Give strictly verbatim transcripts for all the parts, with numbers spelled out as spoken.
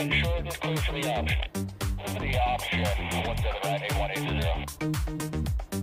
ensure it is clear for the option. For the option, one seven right, eight one eight zero.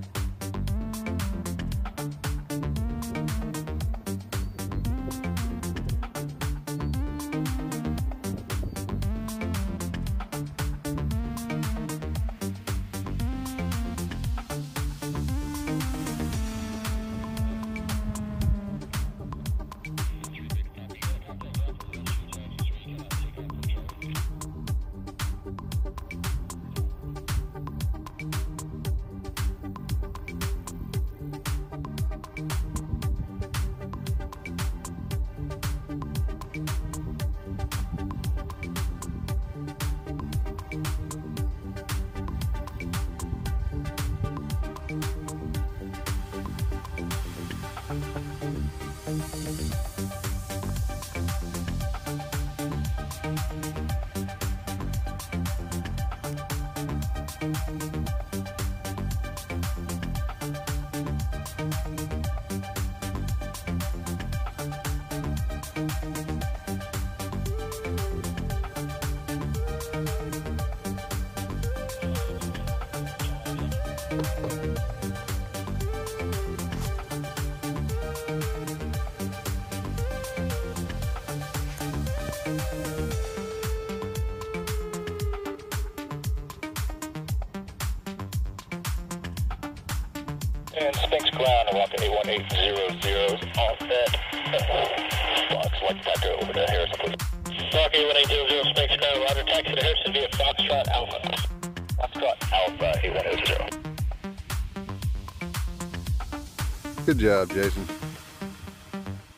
And Sphinx ground, Aeronca eight one eight zero zero, all set. Fox, like back over to Harrison, please. Aeronca eight one eight zero zero, Sphinx ground, roger, taxi to Harrison via Foxtrot Alpha. Foxtrot Alpha eight one eight zero. Good job, Jason.